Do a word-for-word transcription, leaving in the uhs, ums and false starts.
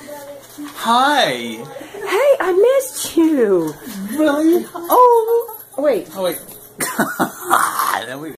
Hi. Hey, I missed you. Really? Oh, wait. Oh, wait. Then we